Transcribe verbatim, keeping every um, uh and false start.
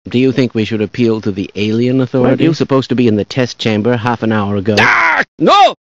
Do you think we should appeal to the alien authorities? You were supposed to be in the test chamber half an hour ago. Ah! No!